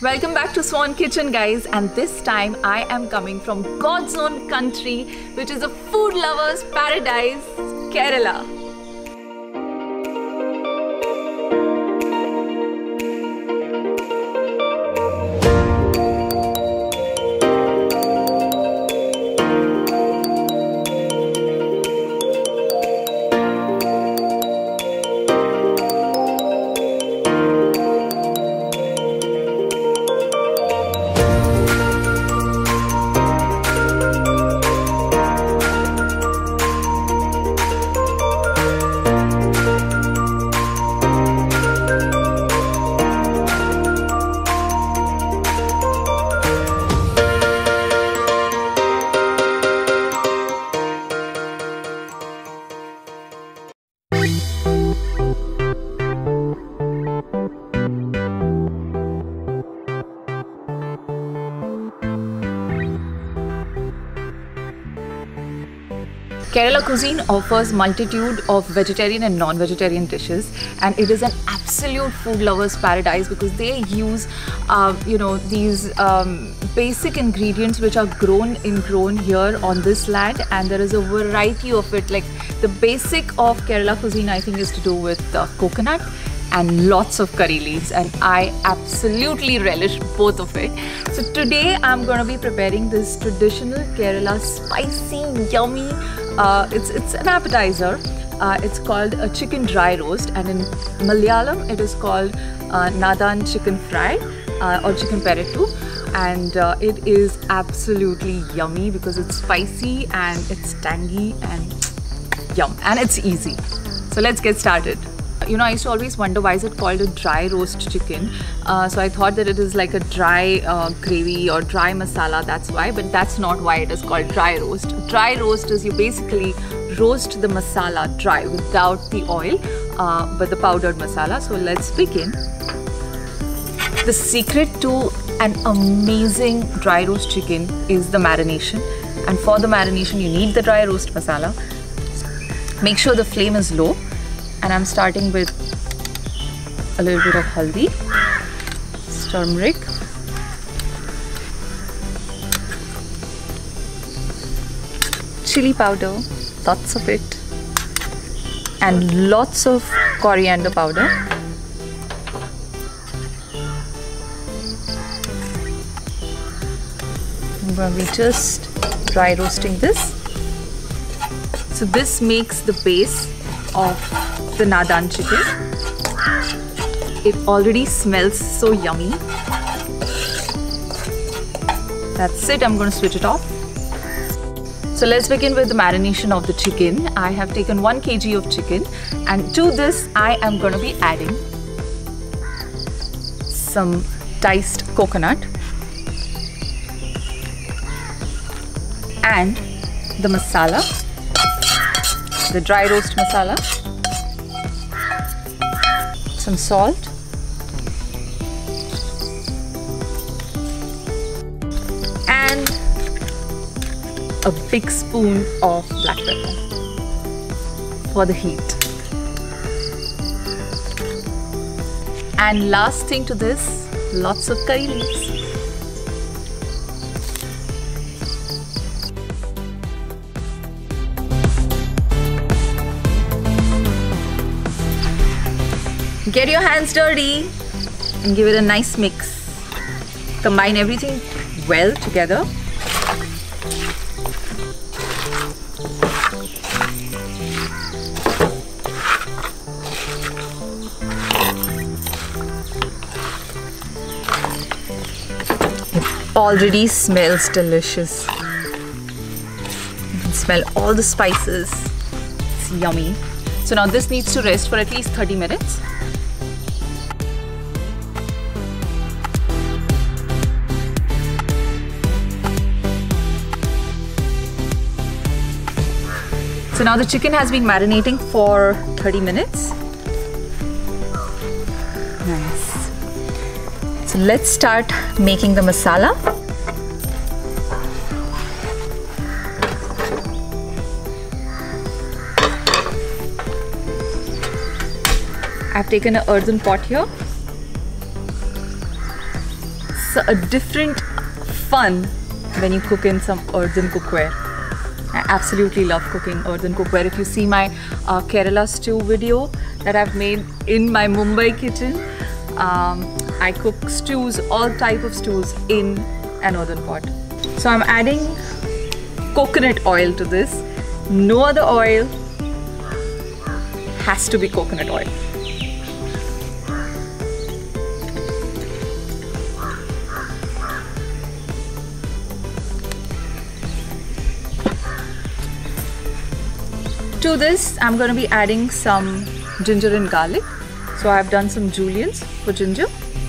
Welcome back to Swan Kitchen, guys, and this time I am coming from God's own country, which is a food lover's paradise, Kerala. Kerala cuisine offers multitude of vegetarian and non-vegetarian dishes, and it is an absolute food lover's paradise because they use, these basic ingredients which are grown here on this land, and there is a variety of it. Like the basic of Kerala cuisine, I think, is to do with coconut and lots of curry leaves, and I absolutely relish both of it. So today I'm going to be preparing this traditional Kerala spicy, yummy, it's an appetizer. It's called a chicken dry roast, and in Malayalam it is called Nadan chicken fry or chicken perettu, and it is absolutely yummy because it's spicy and it's tangy and yum, and it's easy. So let's get started. You know, I used to always wonder why is it called a dry roast chicken. So I thought that it is like a dry gravy or dry masala, that's why, but that's not why it is called dry roast. Dry roast is you basically roast the masala dry without the oil, but the powdered masala. So let's begin. The secret to an amazing dry roast chicken is the marination, and for the marination you need the dry roast masala. Make sure the flame is low. And I'm starting with a little bit of haldi, turmeric, chili powder, lots of it, and lots of coriander powder. I'm going to be just dry roasting this. So this makes the base of the Nadan chicken. It already smells so yummy. That's it, I'm going to switch it off. So let's begin with the marination of the chicken. I have taken 1 kg of chicken, and to this I am going to be adding some diced coconut and the masala, the dry roast masala, some salt, and a big spoon of black pepper for the heat. And last thing to this, lots of curry leaves. Get your hands dirty and give it a nice mix. Combine everything well together. It already smells delicious. You can smell all the spices. It's yummy. So now this needs to rest for at least 30 minutes. So now the chicken has been marinating for 30 minutes. Nice. So let's start making the masala. I've taken an earthen pot here. a different fun when you cook in some earthen cookware. I absolutely love cooking earthen cookware. If you see my Kerala stew video that I've made in my Mumbai kitchen, I cook stews, all type of stews in an earthen pot. So I'm adding coconut oil to this. No other oil, has to be coconut oil. To this, I'm going to be adding some ginger and garlic. So I've done some juliennes for ginger.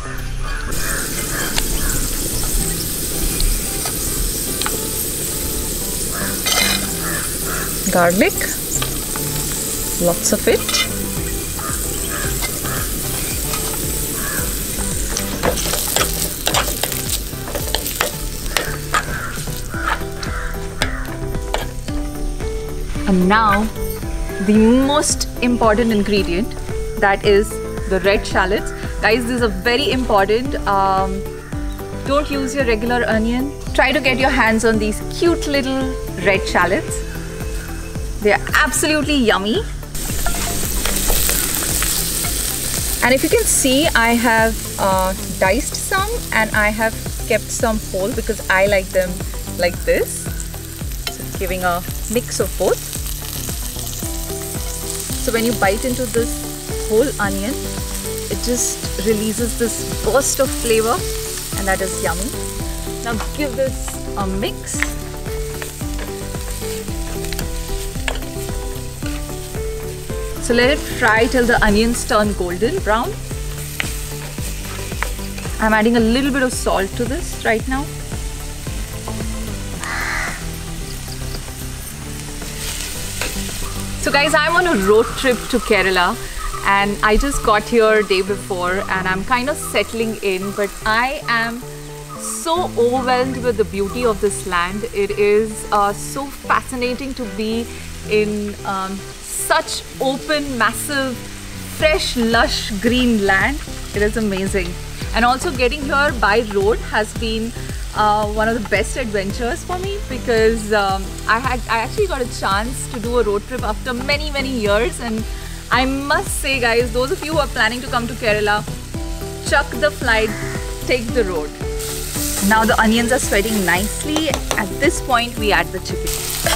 Garlic, lots of it. And now the most important ingredient, that is the red shallots. Guys, this is very important. Don't use your regular onion. Try to get your hands on these cute little red shallots. They are absolutely yummy. And if you can see, I have diced some and I have kept some whole because I like them like this. So it's giving a mix of both. So when you bite into this whole onion, it just releases this burst of flavor, and that is yummy. Now give this a mix. So let it fry till the onions turn golden brown. I'm adding a little bit of salt to this right now. So guys, I'm on a road trip to Kerala and I just got here day before and I'm kind of settling in, but I am so overwhelmed with the beauty of this land. It is so fascinating to be in such open, massive, fresh, lush green land. It is amazing. And also getting here by road has been one of the best adventures for me because I actually got a chance to do a road trip after many years, and I must say guys, those of you who are planning to come to Kerala, chuck the flight, take the road. Now the onions are sweating nicely. At this point we add the chicken.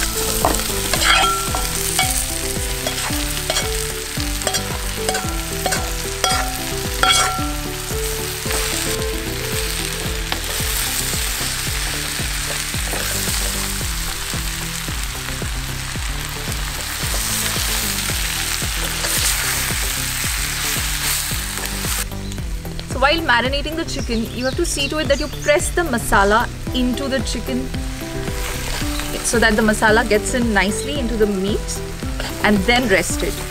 While marinating the chicken, you have to see to it that you press the masala into the chicken so that the masala gets in nicely into the meat and then rest it.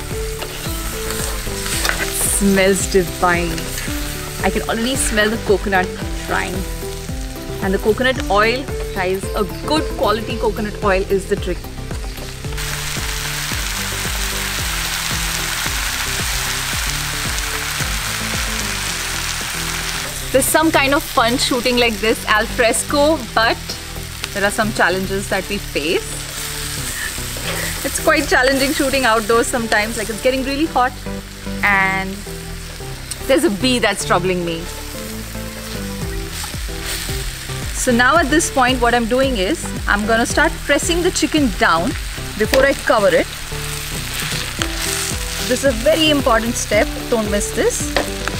Smells divine. I can already smell the coconut frying. And the coconut oil, guys, a good quality coconut oil is the trick. There's some kind of fun shooting like this al fresco, but there are some challenges that we face. It's quite challenging shooting outdoors sometimes, like it's getting really hot and there's a bee that's troubling me. So now at this point what I'm doing is, I'm gonna start pressing the chicken down before I cover it. This is a very important step, don't miss this.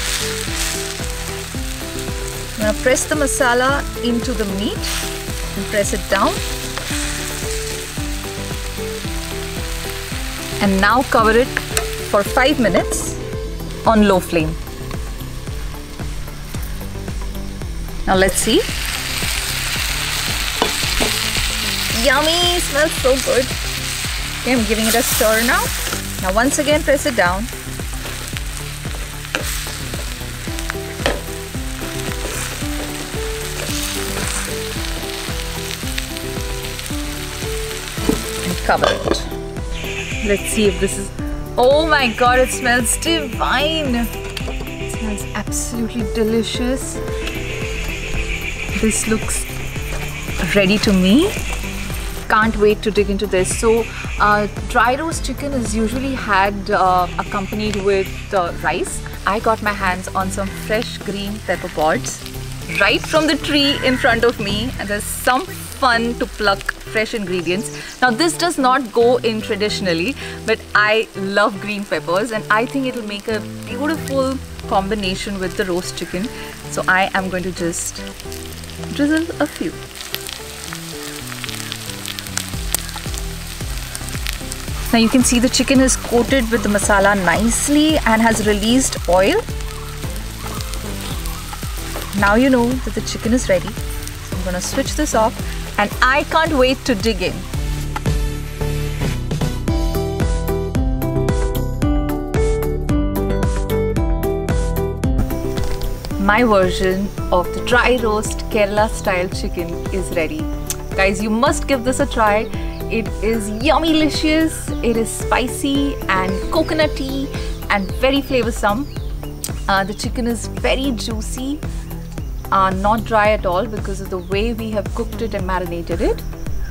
I'm going to press the masala into the meat and press it down. And now cover it for 5 minutes on low flame. Now let's see. Yummy! Smells so good. Okay, I'm giving it a stir now. Now once again press it down. Cover it. Let's see if this is... Oh my god, it smells divine. It smells absolutely delicious. This looks ready to me. Can't wait to dig into this. So dry roast chicken is usually had accompanied with rice. I got my hands on some fresh green pepper pods right from the tree in front of me, and there's some fun to pluck fresh ingredients. Now this does not go in traditionally, but I love green peppers and I think it will make a beautiful combination with the roast chicken. So I am going to just drizzle a few. Now you can see the chicken is coated with the masala nicely and has released oil. Now you know that the chicken is ready. So I'm gonna switch this off and I can't wait to dig in. My version of the dry roast Kerala style chicken is ready. Guys, you must give this a try. It is yummy-licious, it is spicy and coconutty and very flavoursome. The chicken is very juicy, not dry at all because of the way we have cooked it and marinated it.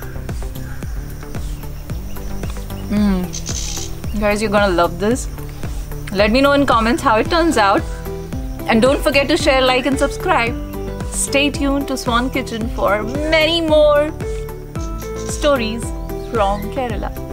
Guys, you're gonna love this. Let me know in comments how it turns out. And don't forget to share, like and subscribe. Stay tuned to Swan Kitchen for many more stories from Kerala.